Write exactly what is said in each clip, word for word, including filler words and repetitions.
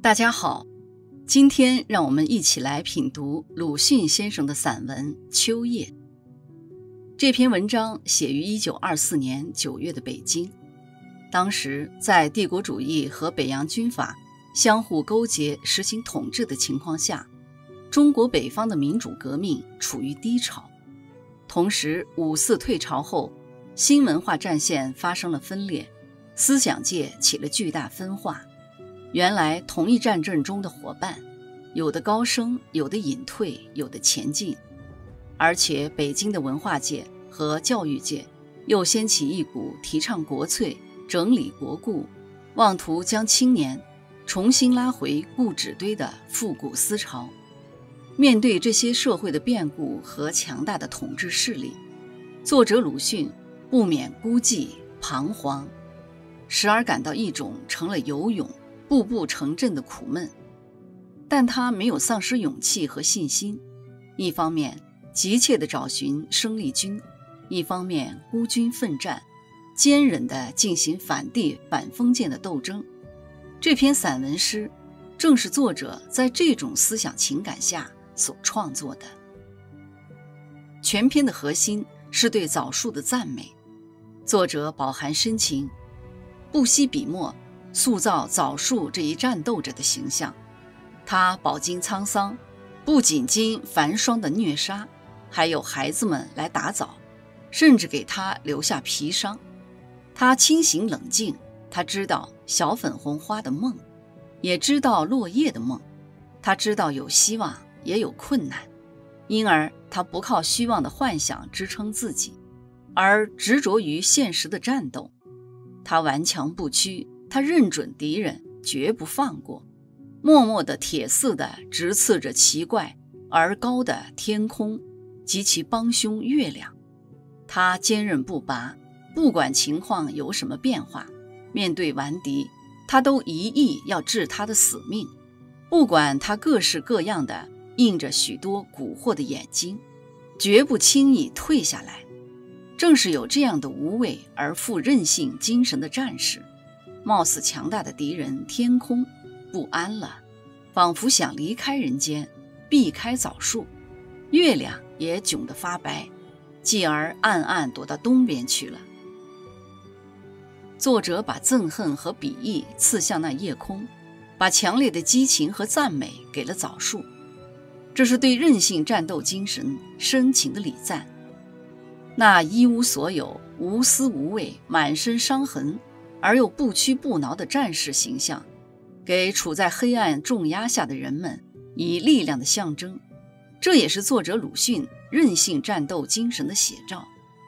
大家好，今天让我们一起来品读鲁迅先生的散文《秋夜》。这篇文章写于一九二四年九月的北京，当时在帝国主义和北洋军阀相互勾结实行统治的情况下，中国北方的民主革命处于低潮。同时五四退潮后，新文化战线发生了分裂，思想界起了巨大分化。原来同一战阵中的伙伴，有的高升，有的隐退，有的前进。而且北京的文化界和教育界又掀起一股提倡国粹、整理国故，妄图将青年重新拉回故纸堆的复古思潮。面对这些社会的变故和强大的统治势力，作者鲁迅不免孤寂彷徨，时而感到一种成了游泳步步成阵的苦闷。但他没有丧失勇气和信心，一方面急切地找寻生力军，一方面孤军奋战，坚忍地进行反帝反封建的斗争。这篇散文诗正是作者在这种思想情感下所创作的。全篇的核心是对枣树的赞美，作者饱含深情，不惜笔墨塑造枣树这一战斗者的形象。他饱经沧桑，不仅经繁霜的虐杀，还有孩子们来打枣，甚至给他留下皮伤。他清醒冷静，他知道小粉红花的梦，也知道落叶的梦。他知道有希望也有困难，因而他不靠虚妄的幻想支撑自己，而执着于现实的战斗。他顽强不屈，他认准敌人，绝不放过，默默地铁似地直刺着奇怪而高的天空及其帮凶月亮。他坚韧不拔，不管情况有什么变化，面对顽敌，他都一意要治他的死命，不管他各式各样的映着许多蛊惑的眼睛，绝不轻易退下来。正是有这样的无畏而富韧性精神的战士，貌似强大的敌人天空不安了，仿佛想离开人间，避开枣树。月亮也窘得发白，继而暗暗躲到东边去了。作者把憎恨和鄙夷刺向那夜空，把强烈的激情和赞美给了枣树，这是对韧性战斗精神深情的礼赞。那一无所有、无私无畏、满身伤痕而又不屈不挠的战士形象，给处在黑暗重压下的人们以力量的象征，这也是作者鲁迅韧性战斗精神的写照。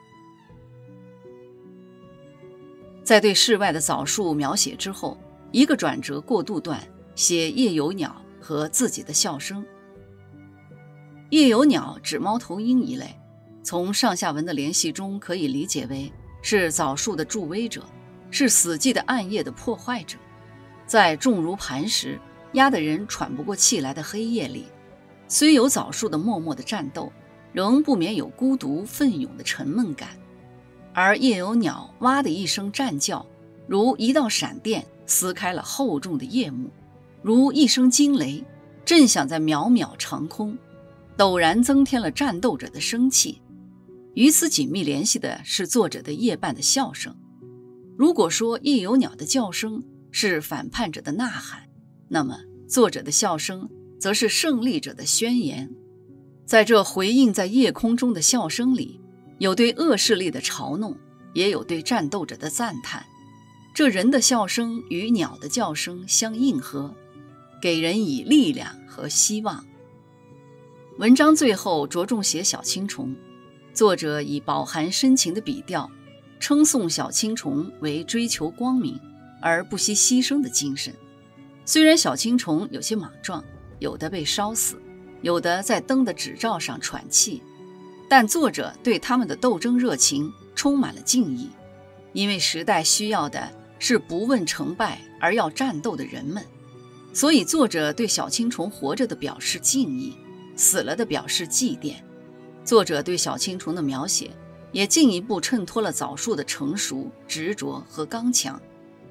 在对室外的枣树描写之后，一个转折过渡段写夜游鸟和自己的笑声。夜游鸟指猫头鹰一类，从上下文的联系中可以理解为是枣树的助威者，是死寂的暗夜的破坏者。在重如磐石、压得人喘不过气来的黑夜里，虽有枣树的默默的战斗，仍不免有孤独奋勇的沉闷感。而夜游鸟哇的一声战叫，如一道闪电撕开了厚重的夜幕，如一声惊雷震响在渺渺长空，陡然增添了战斗者的生气。与此紧密联系的是作者的夜半的笑声。如果说夜游鸟的叫声是反叛者的呐喊，那么作者的笑声则是胜利者的宣言。在这回应在夜空中的笑声里，有对恶势力的嘲弄，也有对战斗者的赞叹。这人的笑声与鸟的叫声相应和，给人以力量和希望。文章最后着重写小青虫，作者以饱含深情的笔调称颂小青虫为追求光明而不惜牺牲的精神。虽然小青虫有些莽撞，有的被烧死，有的在灯的纸罩上喘气，但作者对他们的斗争热情充满了敬意，因为时代需要的是不问成败而要战斗的人们，所以作者对小青虫活着的表示敬意，死了的表示祭奠。作者对小青虫的描写也进一步衬托了枣树的成熟、执着和刚强。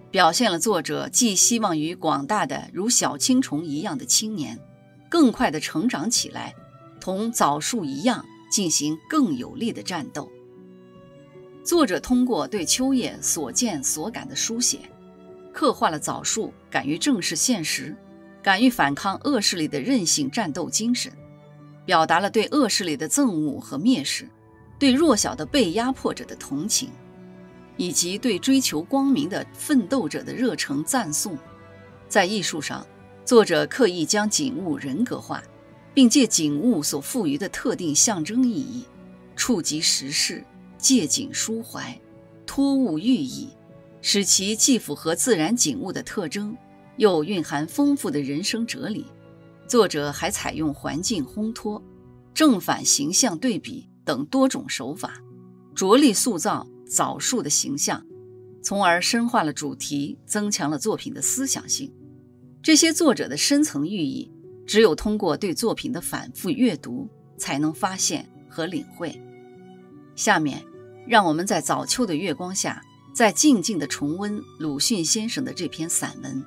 表现了作者寄希望于广大的如小青虫一样的青年更快地成长起来，同枣树一样进行更有力的战斗。作者通过对秋叶所见所感的书写，刻画了枣树敢于正视现实，敢于反抗恶势力的韧性战斗精神，表达了对恶势力的憎恶和蔑视，对弱小的被压迫者的同情，以及对追求光明的奋斗者的热诚赞颂。在艺术上，作者刻意将景物人格化，并借景物所赋予的特定象征意义，触及时事，借景抒怀，托物寓意，使其既符合自然景物的特征，又蕴含丰富的人生哲理。作者还采用环境烘托、正反形象对比等多种手法，着力塑造枣树的形象，从而深化了主题，增强了作品的思想性。这些作者的深层寓意，只有通过对作品的反复阅读，才能发现和领会。下面，让我们在早秋的月光下，再静静地重温鲁迅先生的这篇散文。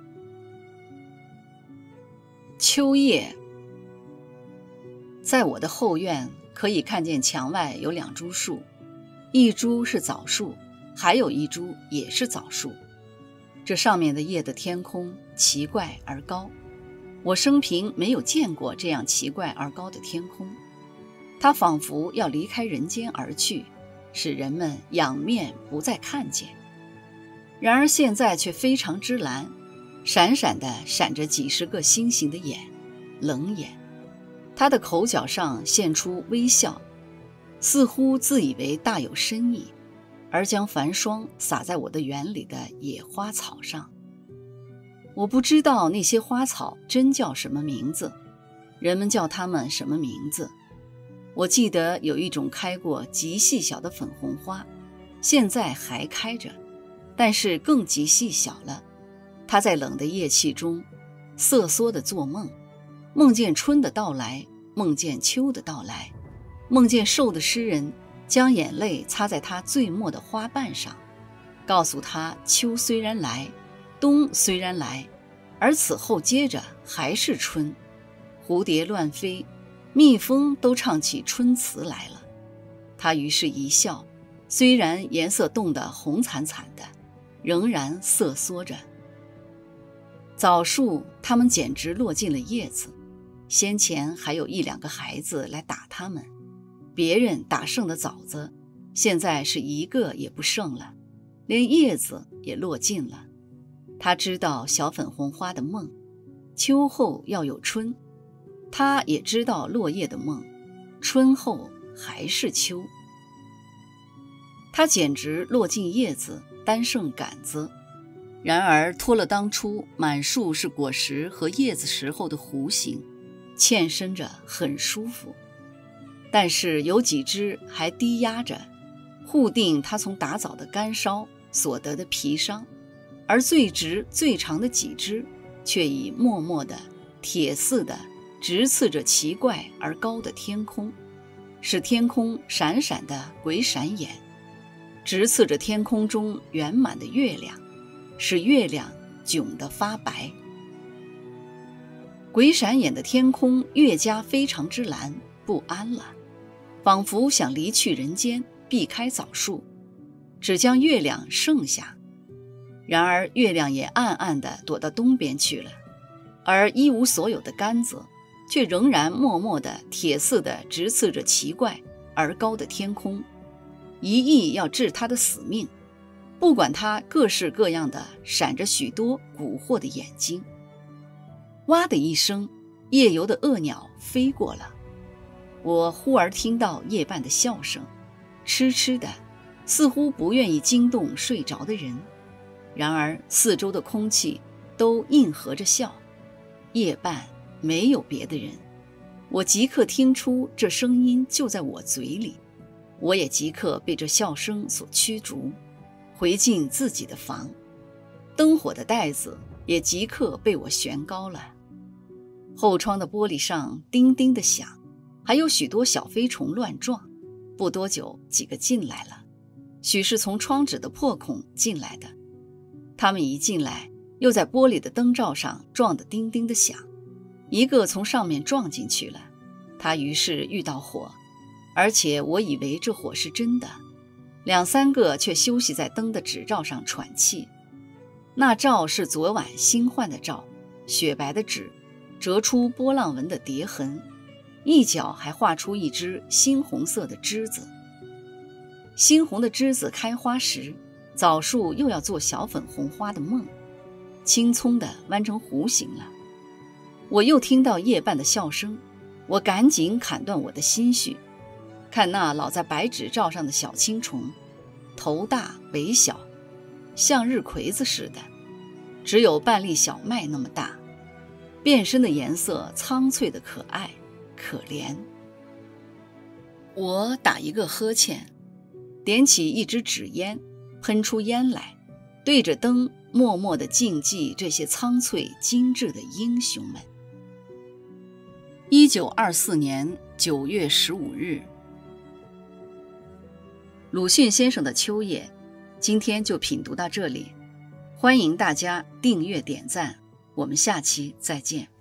秋叶。在我的后院，可以看见墙外有两株树，一株是枣树，还有一株也是枣树。这上面的叶的天空奇怪而高，我生平没有见过这样奇怪而高的天空，它仿佛要离开人间而去，使人们仰面不再看见。然而现在却非常之蓝，闪闪地闪着几十个星星的眼，冷眼。它的口角上现出微笑，似乎自以为大有深意，而将繁霜洒在我的园里的野花草上。我不知道那些花草真叫什么名字，人们叫它们什么名字。我记得有一种开过极细小的粉红花，现在还开着，但是更极细小了。它在冷的夜气中瑟缩地做梦，梦见春的到来，梦见秋的到来，梦见瘦的诗人将眼泪擦在他最末的花瓣上，告诉他秋虽然来，冬虽然来，而此后接着还是春。蝴蝶乱飞，蜜蜂都唱起春词来了。他于是一笑，虽然颜色冻得红惨惨的，仍然瑟缩着。枣树它们简直落尽了叶子，先前还有一两个孩子来打它们，别人打剩的枣子，现在是一个也不剩了，连叶子也落尽了。他知道小粉红花的梦，秋后要有春，他也知道落叶的梦，春后还是秋。他简直落尽叶子，单剩杆子，然而脱了当初满树是果实和叶子时候的弧形，欠身着很舒服。但是有几枝还低压着，护定它从打枣的干烧所得的皮伤，而最直最长的几枝却已默默的铁似的直刺着奇怪而高的天空，使天空闪闪的鬼闪眼，直刺着天空中圆满的月亮，使月亮窘得发白。鬼闪眼的天空越加非常之蓝，不安了，仿佛想离去人间，避开枣树，只将月亮剩下。然而月亮也暗暗地躲到东边去了，而一无所有的杆子却仍然默默地铁似的直刺着奇怪而高的天空，一意要治他的死命，不管他各式各样的闪着许多蛊惑的眼睛。哇的一声，夜游的恶鸟飞过了，我忽而听到夜半的笑声，痴痴的，似乎不愿意惊动睡着的人。然而四周的空气都应和着笑，夜半没有别的人，我即刻听出这声音就在我嘴里，我也即刻被这笑声所驱逐，回进自己的房，灯火的带子也即刻被我悬高了。后窗的玻璃上叮叮地响，还有许多小飞虫乱撞，不多久几个进来了，许是从窗纸的破孔进来的。 他们一进来，又在玻璃的灯罩上撞得叮叮的响。一个从上面撞进去了，他于是遇到火，而且我以为这火是真的。两三个却休息在灯的纸罩上喘气。那罩是昨晚新换的罩，雪白的纸，折出波浪纹的叠痕，一角还画出一只猩红色的栀子。猩红的栀子开花时，枣树又要做小粉红花的梦，青葱的弯成弧形了。我又听到夜半的笑声，我赶紧砍断我的心绪，看那老在白纸罩上的小青虫，头大尾小，像日葵子似的，只有半粒小麦那么大，变身的颜色苍翠的可爱可怜。我打一个呵欠，点起一支纸烟，喷出烟来，对着灯默默地静记这些苍翠精致的英雄们。一九二四年九月十五日，鲁迅先生的《秋夜》，今天就品读到这里，欢迎大家订阅点赞，我们下期再见。